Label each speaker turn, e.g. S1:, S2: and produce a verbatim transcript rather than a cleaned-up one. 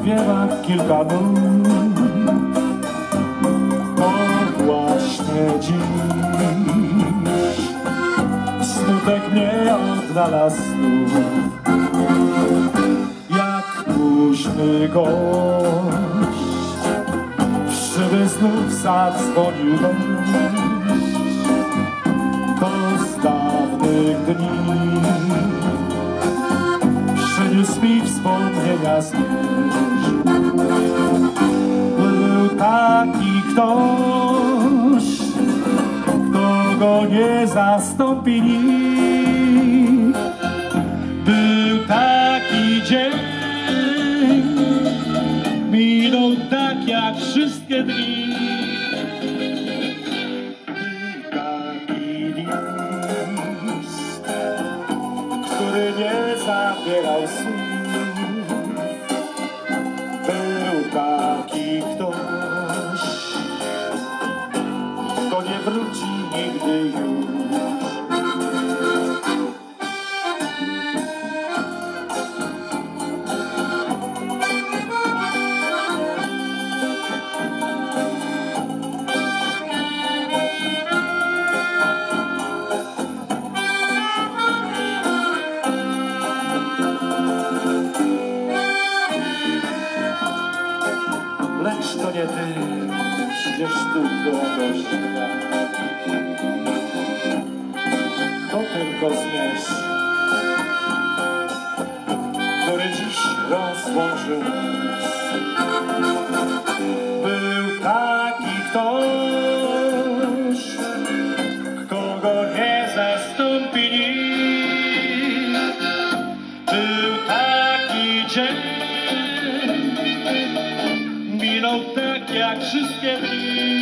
S1: śpiewa kilka nut. To właśnie dziś smutek mnie odnalazł znów. Jak późny gość w szyby znów zadzwonił deszcz. To z dawnych dni przyniósł mi wspomnienia zmierzch. Był taki ktoś, kto go nie zastąpi nikt. Był taki dzień, minął tak jak wszystkie dni. Był taki list, który nie zabierał słów. Był taki ktoś, kto nie wróci nigdy już. Lecz to nie ty, przecież tu radość dnia. To tylko zmierzch, który dziś rozłączył nas. Był taki ktoś, kogo nie zastąpi nikt. Był taki dzień, minął tak jak wszystkie dni.